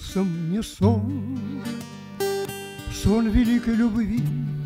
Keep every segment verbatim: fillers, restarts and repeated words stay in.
снился мне сон, сон великой любви.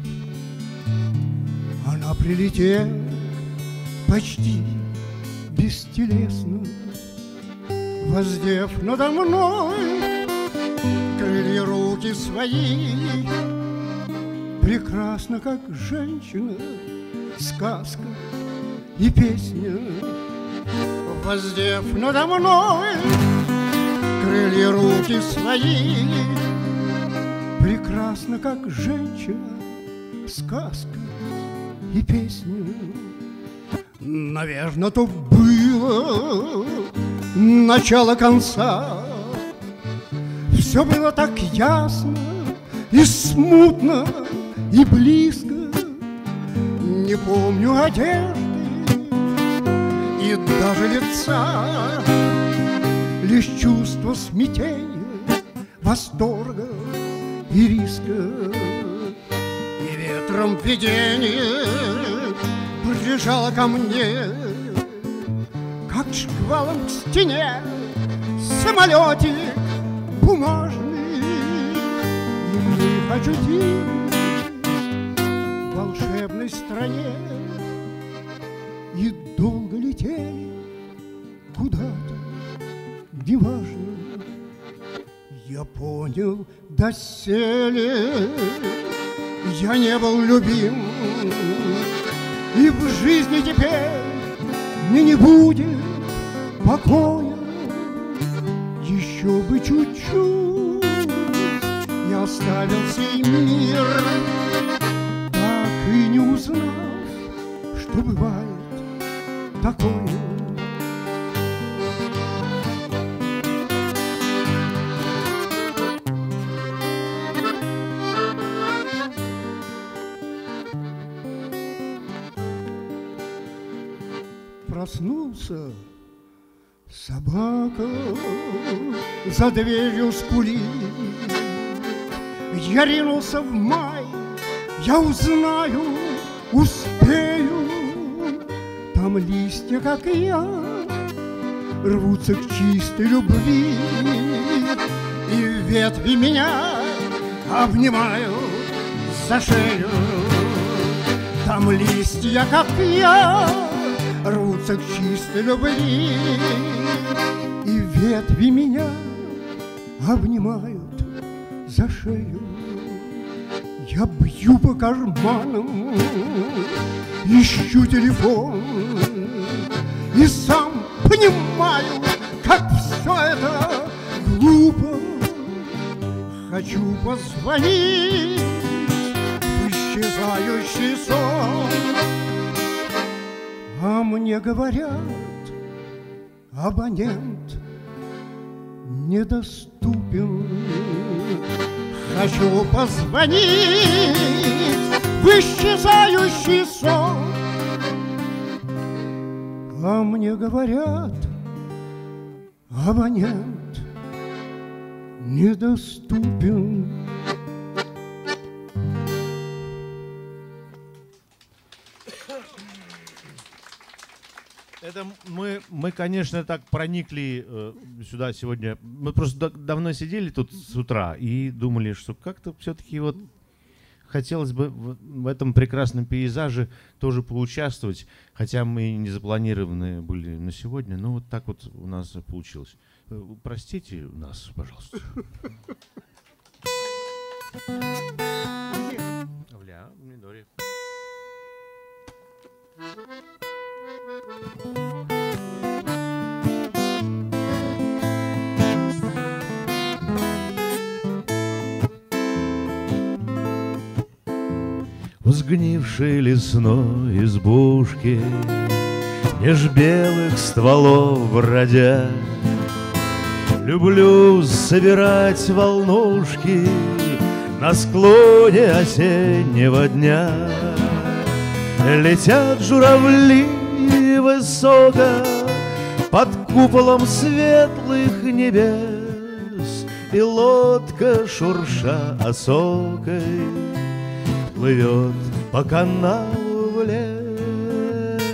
Она прилетела почти бестелесно, воздев надо мной крылья руки свои. Прекрасно, как женщина, сказка и песня, воздев надо мной крылья руки свои. Прекрасно, как женщина, сказка и песня. Наверно, то было начало конца. Все было так ясно и смутно, и близко. Не помню одежды и даже лица, лишь чувство смятения, восторга и риска. И ветром видение прижало ко мне, как шквалом к стене самолетик бумажный. И мы очутились в волшебной стране и долго летели куда-то, неважно. Я понял доселе, я не был любим, и в жизни теперь мне не будет покоя. Еще бы чуть-чуть я оставил сей мир, так и не узнав, что бывает такое. Проснулся, собака за дверью скулит. Я ринулся в май, я узнаю, успею. Там листья, как и я, рвутся к чистой любви, и ветви меня обнимают за шею. Там листья, как и я, рвутся к чистой любви, и ветви меня обнимают за шею. Я бью по карманам, ищу телефон, и сам понимаю, как все это глупо. Хочу позвонить в исчезающий сон, а мне говорят, абонент недоступен. Хочу позвонить в исчезающий сон, а мне говорят, абонент недоступен. Это мы, мы, конечно, так проникли э, сюда сегодня. Мы просто да, давно сидели тут с утра и думали, что как-то все-таки вот хотелось бы в, в этом прекрасном пейзаже тоже поучаствовать, хотя мы не запланированы были на сегодня, но вот так вот у нас получилось. Простите нас, пожалуйста. В сгнившей лесной избушке меж белых стволов бродя, люблю собирать волнушки на склоне осеннего дня. Летят журавли высоко под куполом светлых небес, и лодка, шурша осокой, плывет по каналу в лес.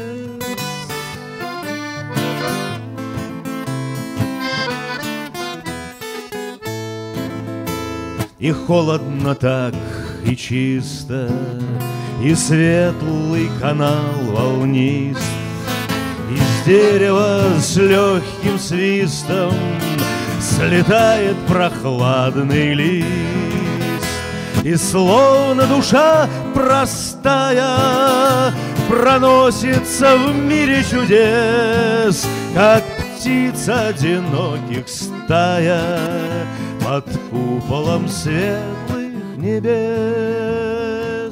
И холодно так, и чисто, и светлый канал волнист. Из дерева с легким свистом слетает прохладный лист. И словно душа простая проносится в мире чудес, как птица одиноких стая под куполом светлых небес.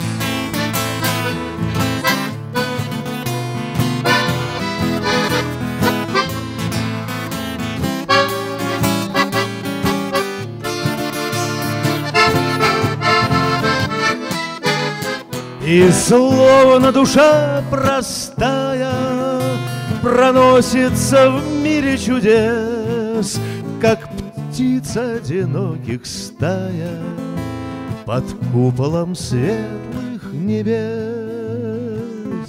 И словно душа простая проносится в мире чудес, как птица одиноких стая под куполом светлых небес.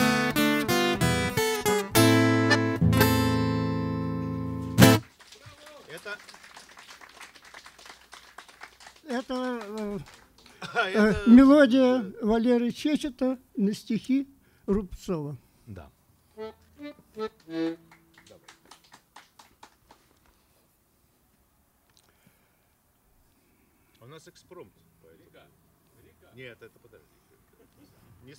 Это, это, э, а, э, это... мелодия Валеры Чечета на стихи Рубцова. Да. У нас экспромт. Река. Река. Нет, это подожди. Не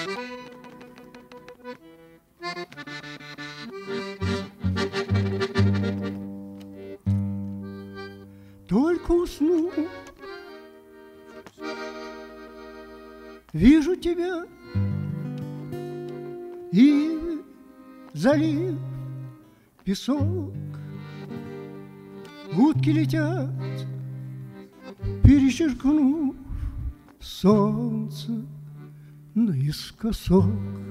Только усну, вижу тебя, и залив, песок, утки летят, перечеркнув солнце наискосок.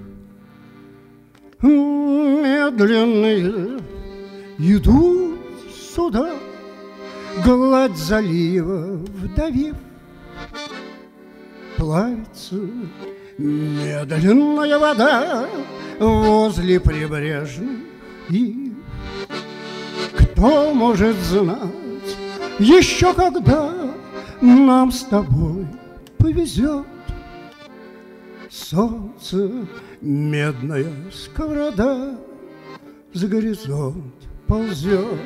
Медленные идут сюда, гладь залива вдавив, плавится медленная вода возле прибрежных ив. Кто может знать еще когда нам с тобой повезет? Солнце, медная сковорода, за горизонт ползет.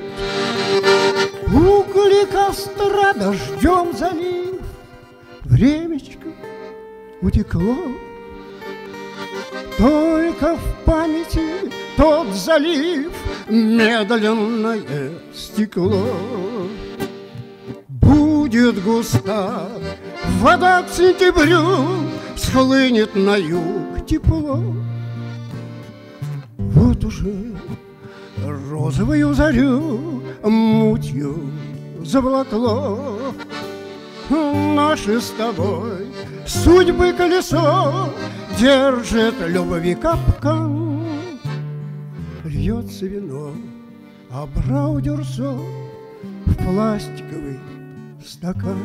Угли костра дождем залив, времечко утекло. Только в памяти тот залив, медленное стекло. Будет густа вода к сентябрю, схлынет на юг тепло. Вот уже розовую зарю мутью заволокло. Наши с тобой судьбы колесо держит любви капкан. Льется вино, а браудерсо в пластиковый стакан.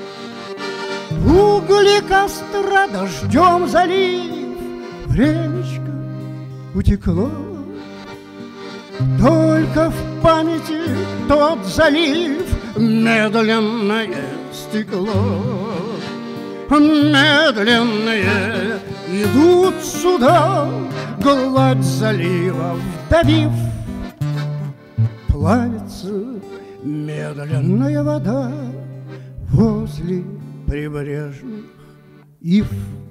Угли костра дождем залив, времечко утекло. Только в памяти тот залив, медленное стекло. Медленные идут сюда, гладь залива вдавив, плавится медленная вода возле прибрежных ив.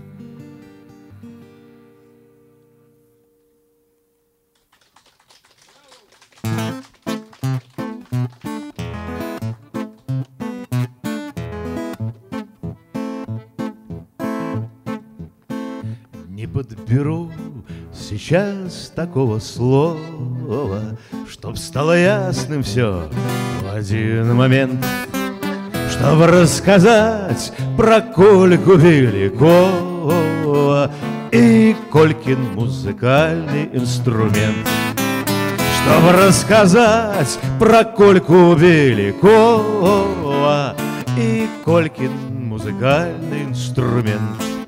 Не подберу сейчас такого слова, чтоб стало ясным все в один момент, чтобы рассказать про Кольку Белякова и Колькин музыкальный инструмент. Чтобы рассказать про Кольку Белякова и Колькин музыкальный инструмент.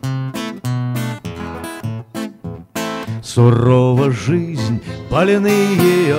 Сурова жизнь, больны ее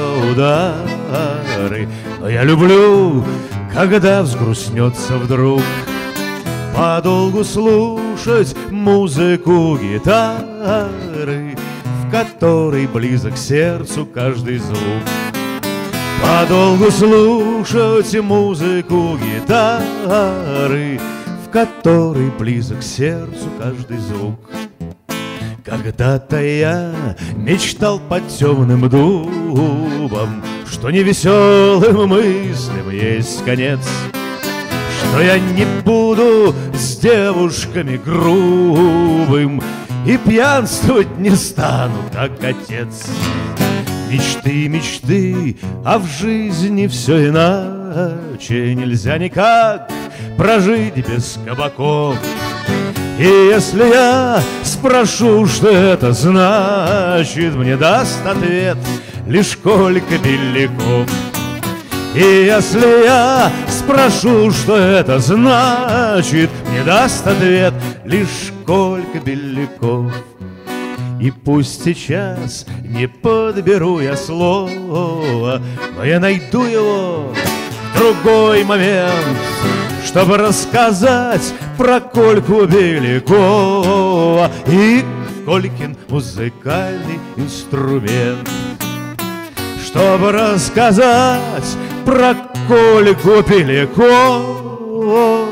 удары, но я люблю, когда взгрустнется вдруг, подолгу слушать музыку гитары, в которой близок сердцу каждый звук. Подолгу слушать музыку гитары, в которой близок сердцу каждый звук. Когда-то я мечтал под темным дубом, что невеселым мыслям есть конец, что я не буду с девушками грубым и пьянствовать не стану, как отец. Мечты, мечты, а в жизни все иначе. Нельзя никак прожить без кабаков. И если я спрошу, что это значит, мне даст ответ лишь Колька Беляков. И если я спрошу, что это значит, мне даст ответ лишь Колька Беляков. И пусть сейчас не подберу я слова, но я найду его в другой момент, чтобы рассказать про Кольку Белякова и Колькин музыкальный инструмент. Чтобы рассказать про Кольку Белякова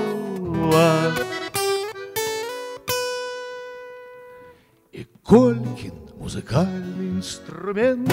и Колькин музыкальный инструмент.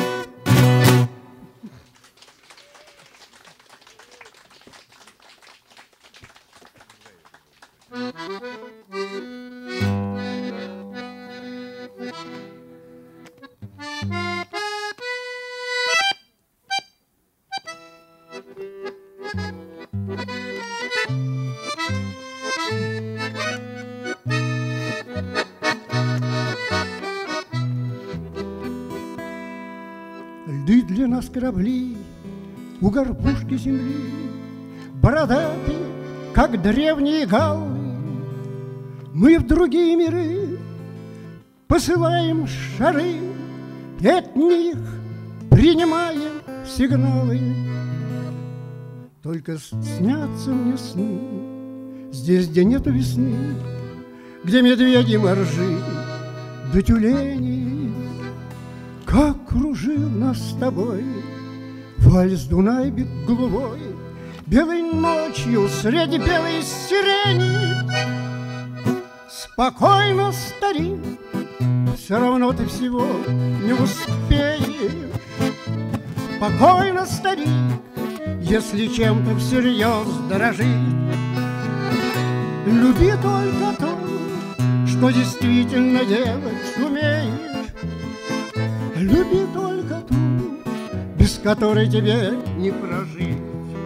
Льды для нас корабли у горбушки земли, бородатые, как древние галлы. Мы в другие миры посылаем шары, и от них принимаем сигналы. Только снятся мне сны здесь, где нету весны, где медведи, моржи да тюлени. Как кружил нас с тобой вальс Дунай бег голубой, белой ночью среди белой сирени. Спокойно, старик, все равно ты всего не успеешь. Спокойно, старик, если чем-то всерьез дорожит. Люби только то, что действительно делать умеешь. Люби только ту, без которой тебе не прожить.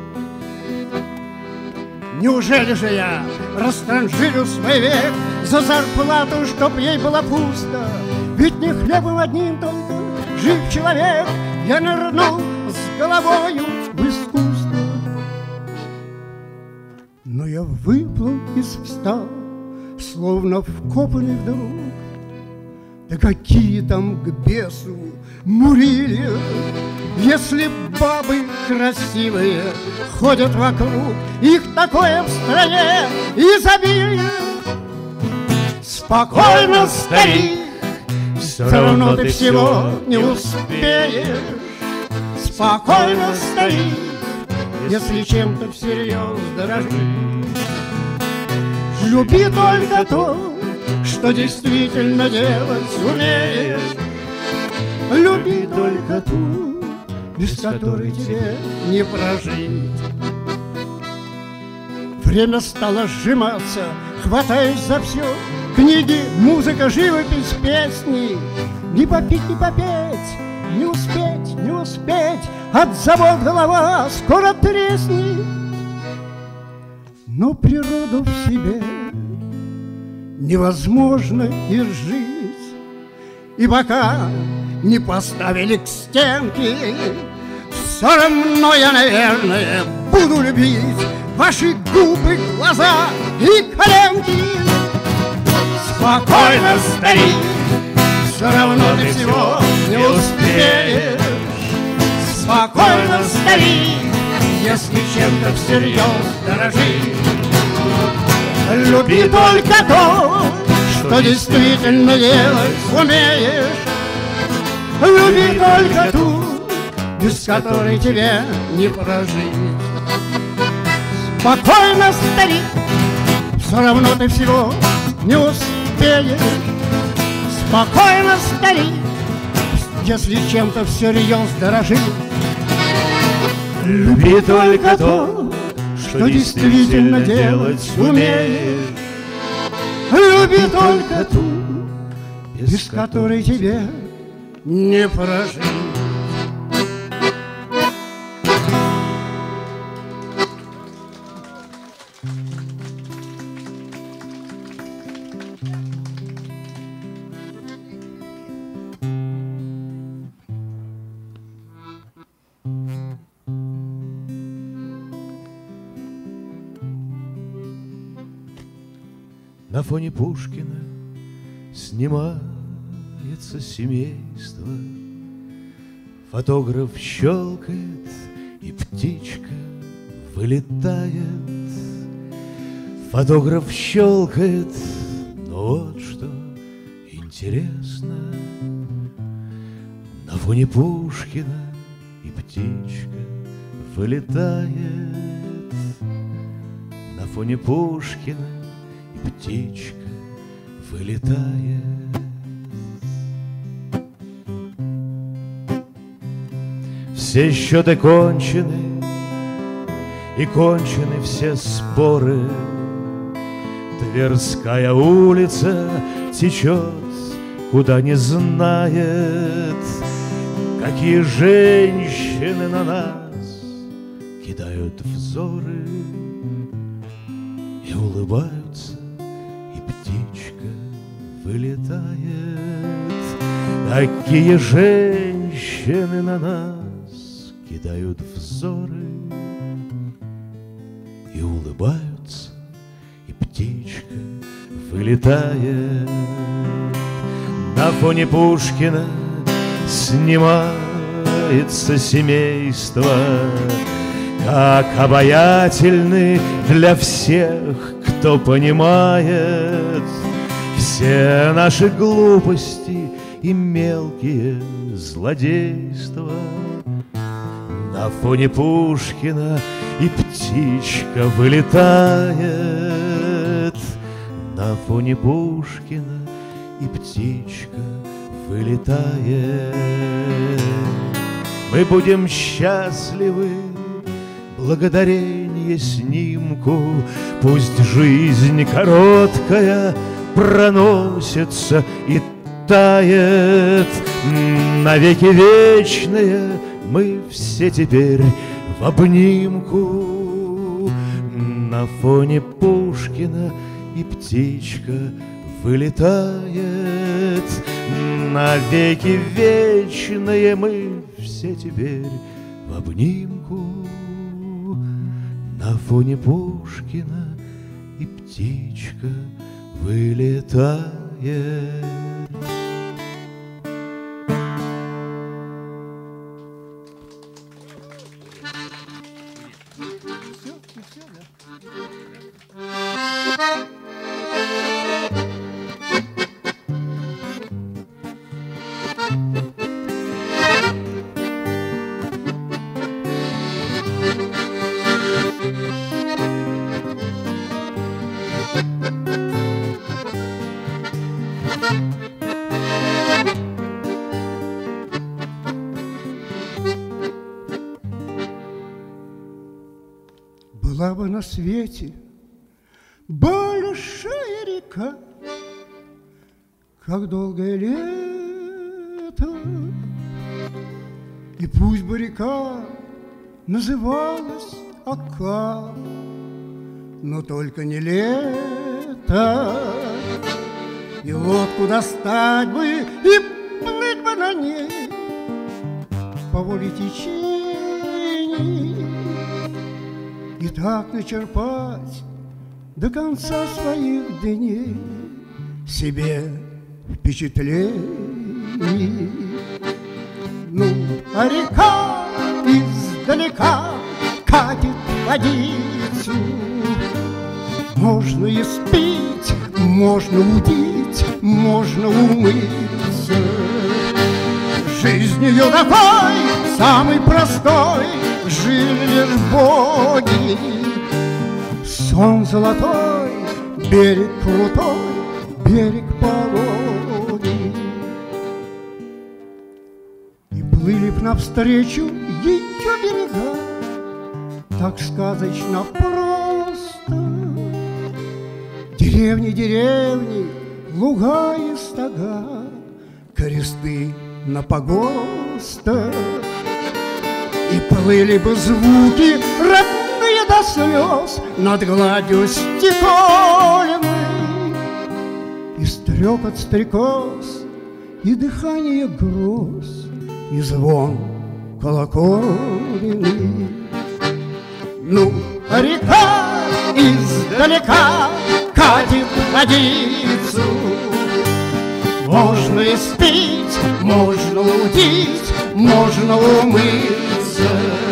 Неужели же я растранжирил свой век за зарплату, чтоб ей было пусто? Ведь не хлебом одним только жив человек. Я нырнул с головою в искусство, но я выплыл и встал, словно вкопанный вдруг. Да какие там к бесу Мурили, если бабы красивые ходят вокруг, их такое в стране изобилие. Спокойно, старик, все равно ты всего не успеешь. Спокойно, старик, если чем-то всерьез дорожишь. Люби только то, что действительно делать умеешь. Люби только ту, без которой тебе не прожить. Время стало сжиматься, хватаясь за все. Книги, музыка, живопись, песни. Не попить, не попеть, не успеть, не успеть. От забот голова скоро треснет. Но природу в себе невозможно изжить. И пока не поставили к стенке, все равно я, наверное, буду любить ваши губы, глаза и коленки. Спокойно, старик, все равно ты всего не успеешь. Спокойно, старик, если чем-то всерьез дорожишь. Люби только то, что действительно делать умеешь. Люби только ту, без которой тебе не прожить. Спокойно, старик, все равно ты всего не успеешь. Спокойно, старик, если чем-то всерьез дорожишь. Люби только то, что действительно делать умеешь. Люби только ту, без которой тебе не прожить. На фоне Пушкина снимается семейство. Фотограф щелкает, и птичка вылетает. Фотограф щелкает, но вот что интересно. На фоне Пушкина и птичка вылетает. На фоне Пушкина птичка вылетает. Все счеты кончены, и кончены все споры. Тверская улица течет, куда не знает. Какие женщины на нас кидают взоры и улыбаются, вылетает. Такие женщины на нас кидают взоры и улыбаются, и птичка вылетает. На фоне Пушкина снимается семейство, как обаятельны для всех, кто понимает все наши глупости и мелкие злодейства. На фоне Пушкина и птичка вылетает. На фоне Пушкина и птичка вылетает. Мы будем счастливы благодарение снимку. Пусть жизнь короткая проносится и тает, навеки вечные мы все теперь в обнимку. На фоне Пушкина и птичка вылетает, навеки вечные мы все теперь в обнимку. На фоне Пушкина и птичка вылетает. Была бы на свете большая река, как долгое лето, и пусть бы река называлась Ока, но только не лето. И лодку достать бы и плыть бы на ней по воле течений, и так начерпать до конца своих дней себе впечатлений. Ну, а река издалека катит водицу, Можно испить, можно удить, можно умыться. Жизнь ее такой, самый простой, жили лишь боги. Сон золотой, берег крутой, берег пологий. И плыли б навстречу ее берега, так сказочно просто. Деревни, деревни, луга и стога, кресты на погостах. И плыли бы звуки, родные до слез, над гладью стекольной. И стрекот стрекоз, и дыхание гроз, и звон колокольный. Ну, река издалека катит водицу. Можно испить, можно удить, можно умыться.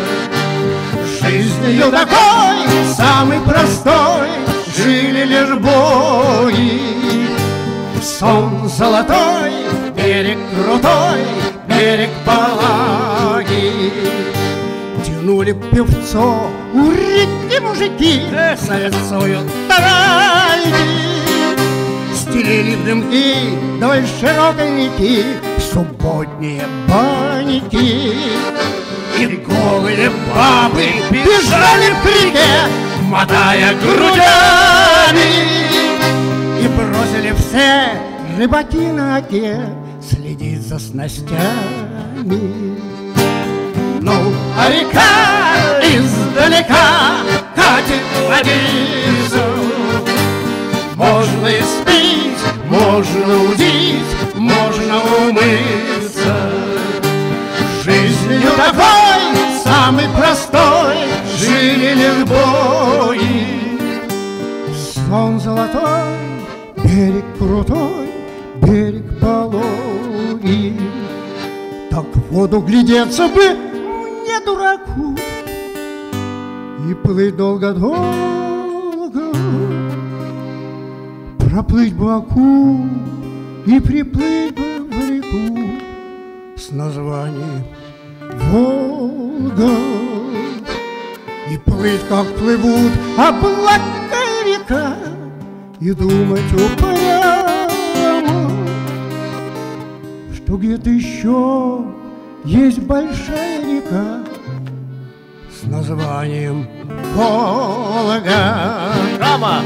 Жизнью такой, самый простой, жили лишь боги. Сон золотой, берег крутой, берег пологий. Тянули певцо у реки мужики, советсою таральни. Стелили в дымки вдоль широкой реки субботние банники. И голые бабы бежали в реке, мотая грудями. И бросили все рыбаки на оке следить за снастями. Ну, а река издалека катит водицу. Можно испить, можно удить, можно умыться. Жизнью такой, самый простой, жили лишь боги. Сон золотой, берег крутой, берег пологий. Так в воду глядеться бы мне, дураку, и плыть долго-долго. Проплыть бы Аку и приплыть бы в реку с названием Волга. И плыть, как плывут облака и река, и думать упрямо, что где-то еще есть большая река с названием Волга. Рама!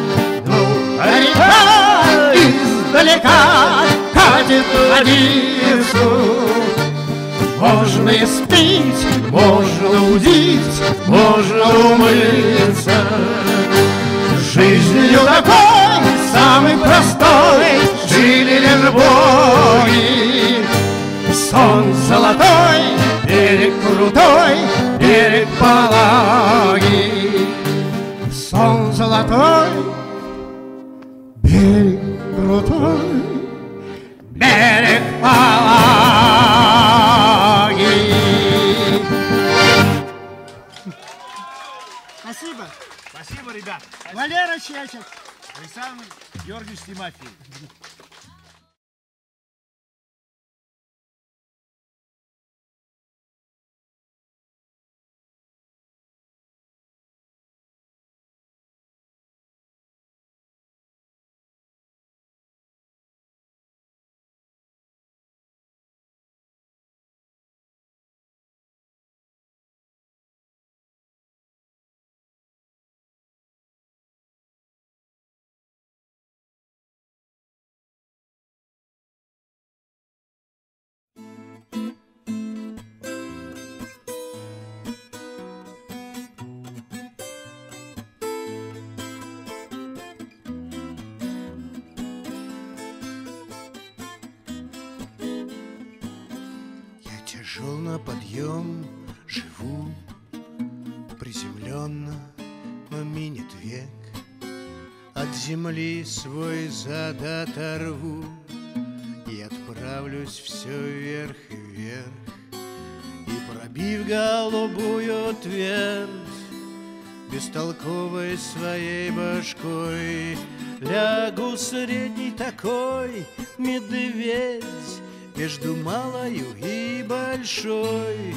Река издалека катит водицу. Можно испить, можно удить, можно умыться. Жизнью такой, самый простой, жили лишь боги. Сон золотой, берег крутой, берег пологий. Сон золотой, берег крутой, берег пологий. Спасибо. Спасибо, ребят. Валера Чечек. Александр Георгиевич Тимофеев. Шел на подъем, живу приземленно, но минет век. От земли свой зад оторву и отправлюсь все вверх и вверх. И пробив голубую твердь, бестолковой своей башкой. Лягу средний такой медведь между малою и большой.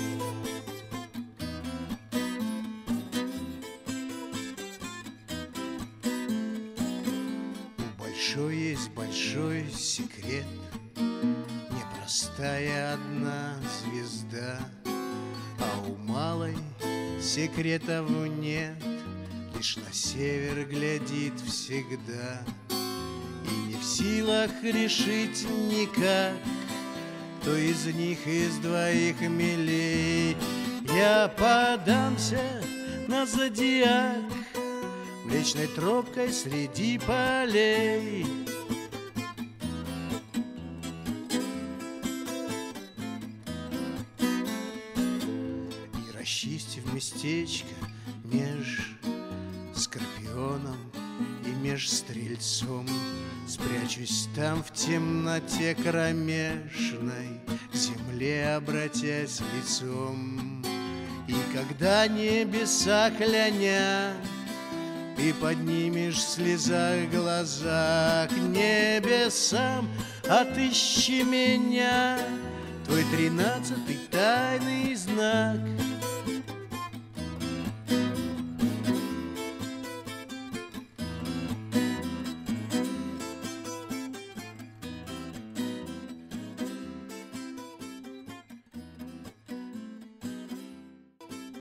У большой есть большой секрет, непростая одна звезда, а у малой секретов нет, лишь на север глядит всегда. И не в силах решить никак, кто из них из двоих милей. Я подамся на зодиак млечной тропкой среди полей. И расчистив местечко меж скорпионом и меж стрельцом, спрячусь там в темноте кромешной, к земле обратясь лицом. И когда небеса клянят, ты поднимешь в слезах глаза к небесам, отыщи меня, твой тринадцатый тайный знак.